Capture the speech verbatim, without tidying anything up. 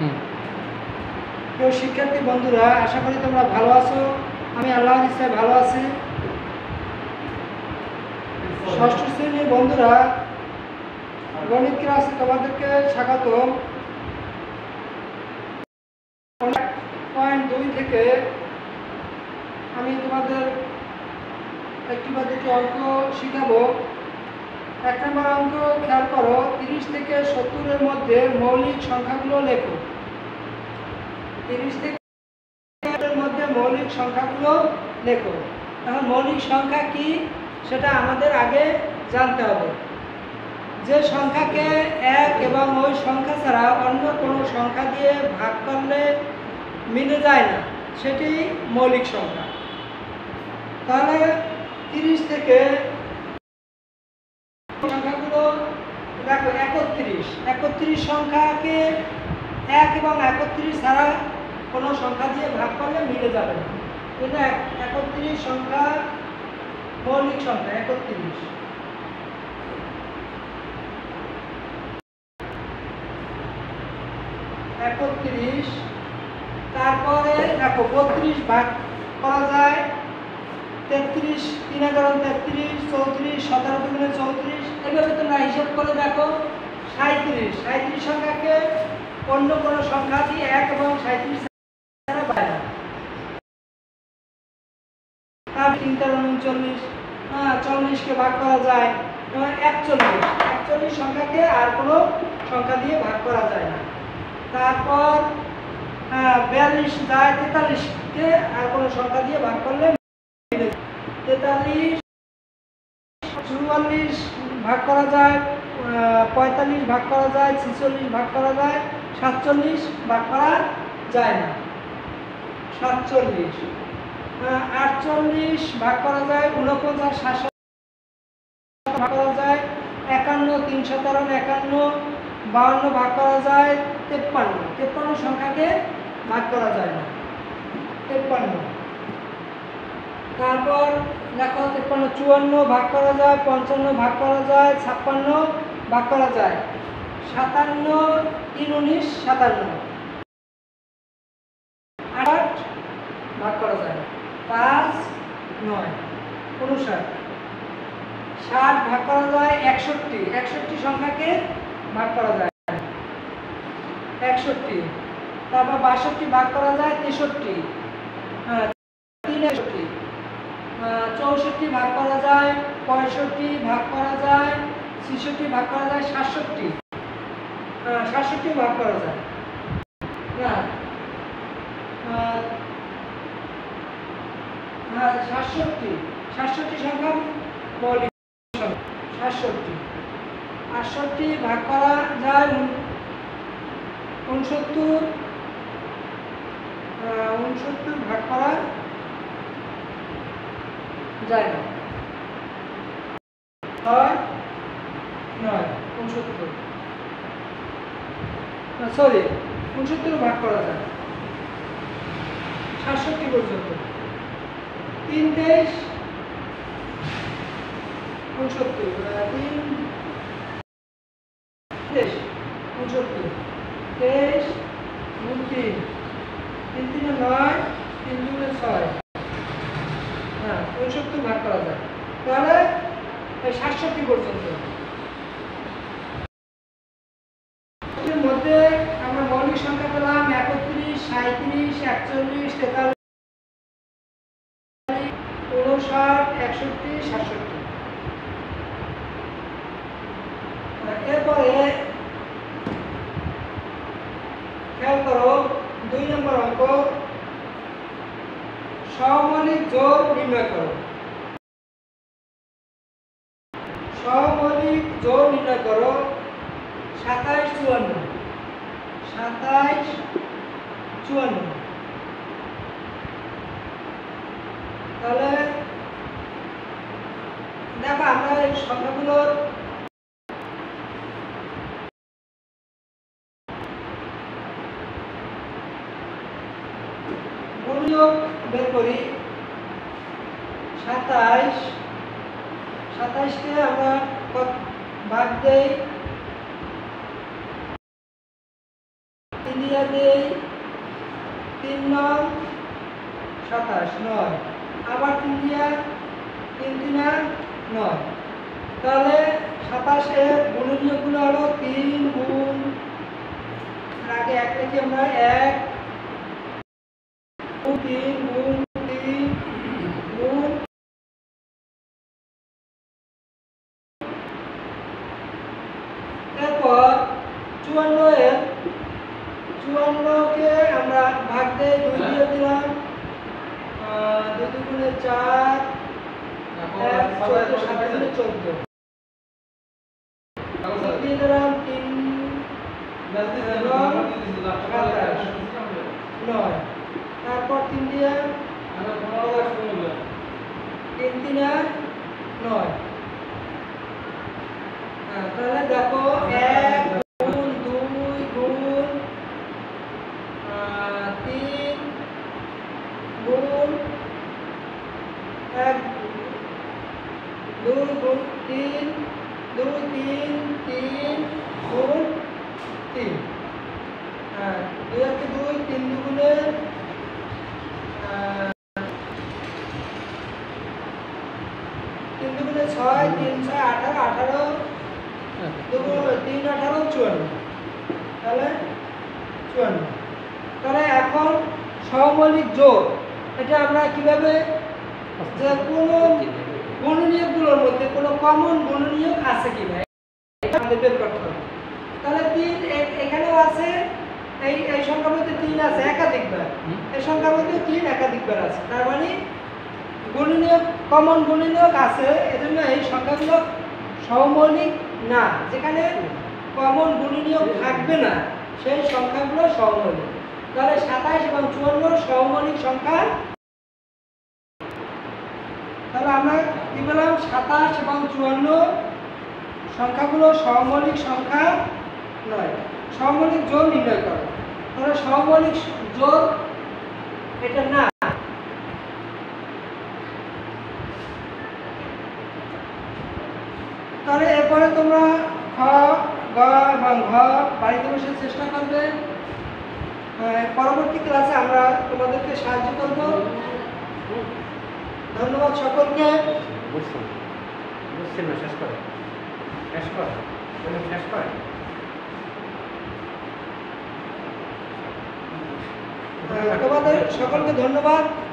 প্রিয় শিক্ষার্থী বন্ধুরা, আশা করি তোমরা ভালো আছো। আমি আল্লাহর ইচ্ছায় ভালো আছি। ষষ্ঠ শ্রেণীর বন্ধুরা, গণিত ক্লাসে তোমাদেরকে স্বাগতম। পয়েন্ট দুই থেকে আমি তোমাদের একটি বা দুটি অঙ্ক শিখাবো। এক নম্বর অঙ্ক খেয়াল করো, তিরিশ থেকে সত্তরের মধ্যে মৌলিক সংখ্যাগুলো লেখো। তিরিশ থেকে সত্তরের মধ্যে মৌলিক সংখ্যাগুলো লেখো। এখন মৌলিক সংখ্যা কি সেটা আমাদের আগে জানতে হবে। যে সংখ্যাকে এক এবং ওই সংখ্যা ছাড়া অন্য কোনো সংখ্যা দিয়ে ভাগ করলে মিলে যায় না, সেটি মৌলিক সংখ্যা। তাহলে তিরিশ থেকে সংখ্যাগুলো দেখো, একত্রিশ একত্রিশ সংখ্যাকে এক এবং একত্রিশ ছাড়া কোনো সংখ্যা দিয়ে ভাগ করলে মিলে যাবে না, কিন্তু একত্রিশ সংখ্যা মৌলিক সংখ্যা। একত্রিশ একত্রিশ তারপরে দেখো, বত্রিশ ভাগ করা যায় তেত্রিশ, তিন এগারো তেত্রিশ, চৌত্রিশ, সতেরো দুগুণে চৌত্রিশ। এভাবে তোমরা হিসাব করে দেখো। সাঁত্রিশ সাঁত্রিশ সংখ্যাকে অন্য কোনো সংখ্যা দিয়ে এক এবং সাঁত্রিশ ছাড়া পায় না। তার তিন তেরো উনচল্লিশ, হ্যাঁ চল্লিশকে ভাগ করা যায় একচল্লিশ। একচল্লিশ সংখ্যাকে আর কোনো সংখ্যা দিয়ে ভাগ করা যায় না। তারপর হ্যাঁ বিয়াল্লিশ যায় তেতাল্লিশকে আর কোনো সংখ্যা দিয়ে ভাগ করলে তেতাল্লিশ। চুয়াল্লিশ ভাগ করা যায়, পঁয়তাল্লিশ ভাগ করা যায়, ছেচল্লিশ ভাগ করা যায়, সাতচল্লিশ ভাগ করা যায় না। সাতচল্লিশ আটচল্লিশ ভাগ করা যায়, উনপঞ্চাশ সাতশো ভাগ করা যায়, একান্ন, তিনশো তেরো একান্ন, বাউন্ন ভাগ করা যায় তেপ্পান্ন। তেপ্পান্ন সংখ্যাকে ভাগ করা যায় না, তেপ্পান্ন। তারপর দেখো, তেপ্পান্ন চুয়ান্ন ভাগ করা যায়, পঞ্চান্ন ভাগ করা যায়, ছাপ্পান্ন ভাগ করা যায়, সাতান্ন, তিন উনিশ সাতান্ন, আট ভাগ করা যায়, পাঁচ নয় উনষাট, ষাট ভাগ করা যায় একষট্টি। একষট্টি সংখ্যাকে ভাগ করা যায় একষট্টি। তারপর বাষট্টি ভাগ করা যায় তেষট্টি, হ্যাঁ তিন একষট্টি। চৌষট্টি ভাগ করা যায়, পঁয়ষট্টি ভাগ করা যায়, ছেষট্টি ভাগ করা যায়, সাতষট্টি সাতষট্টি ভাগ করা যায় না, সাতষট্টি সাতষট্টি সংখ্যা মৌলিক সংখ্যা। সাতষট্টি আটষট্টি ভাগ করা যায় উনসত্তর, উনসত্তর ভাগ করা যায় না, ছয় নয় উনসত্তর, সরি উনসত্তর ভাগ করা যায় সাতষট্টি পর্যন্ত। তিন তেইশ উনসত্তর, তিন তেইশ উনসত্তর, তেইশ গুণ তিন, তিন তিনে নয়, তিন দুগুণে ছয়, হ্যাঁ উনসত্তর ভাগ করা যায়। তাহলে সাতষট্টি পর্যন্ত। এর মধ্যে আমরা মৌলিক সংখ্যা পেলাম একত্রিশ, সাঁত্রিশ, একচল্লিশ, তেতাল্লিশ, উনষাট, একষট্টি, সাতষট্টি। এরপরে খেয়াল করো, দুই নম্বর অঙ্ক, সহমৌলিক জোড় নির্ণয় করো। সহমৌলিক জোড় নির্ণয় করো। সাতাইশ চুয়ান্ন, সাতাইশ চুয়ান্ন। তাহলে দেখো, আমরা এই সংখ্যাগুলোর গুণযোগ বের করি। সাতাইশ সাতাইশকে আমরা ভাগ দেই তিন দিয়ে দেই তিন নং সাতাশ নয়, আবার তিন দিয়া তিন তিনা নয়। তাহলে সাতাশের গুণনীয়কগুলো হলো তিন গুণ আগে এক রেখে আমরা এক তিন গুণ তিন গুণ তারপর চুয়ান্ন এর চুয়ান্নকে আমরা ভাগ দিয়ে দুই দিয়ে দিলাম, দুই দুগুণে চার, এক চোদ্দ, সাত দুগুণে চোদ্দ দিয়ে দিলাম তিন সাতাশ নয়, তারপর তিন দিয়ে তিন তিনা নয়। তাহলে দেখো এক গুণ দুই গুণ তিন গুণ এক দুই গুণ তিন দুই তিন তিন গুণ তিন, হ্যাঁ দুই এক দুই তিন দুগুণে তিন দুগুণে ছয়, তিন ছয় আঠারো, আঠারো তিন আঠারো চুয়ান্ন, তাহলে চুয়ান্ন। তাহলে এখন সহমৌলিক যোগ এটা আমরা কিভাবে, যে কোনো গুণনীয়কগুলোর মধ্যে কোনো কমন গুণনীয়ক আছে কিনা আমাদের বের করতে হবে। তাহলে তিন এখানেও আছে, এই এই সংখ্যার মধ্যে তিন আছে একাধিকবার, এই সংখ্যার মধ্যে তিন একাধিকবার আছে, তার মানে গুণনীয়ক কমন গুণনীয়ক আছে, এজন্য এই সংখ্যাগুলো সহমৌলিক না। যেখানে কমন গুণনীয়ক থাকবে না সেই সংখ্যাগুলো সহমৌলিক। তাহলে সাতাশ এবং চুয়ান্ন সহমৌলিক সংখ্যা। তাহলে আমরা কি বললাম, সাতাশ এবং চুয়ান্ন সংখ্যাগুলো সহমৌলিক সংখ্যা নয়। সহমৌলিক যোগ নির্ণয় করো। তাহলে সহমৌলিক যোগ এটা না। তাহলে এরপরে তোমরা খ গ এবং ঘ বাড়িতে বসে চেষ্টা করবে। পরবর্তী ক্লাসে আমরা তোমাদেরকে সাহায্য করব। ধন্যবাদ সকলকে। শেষ করে শেষ করে শেষ করে তোমাদের সকলকে ধন্যবাদ।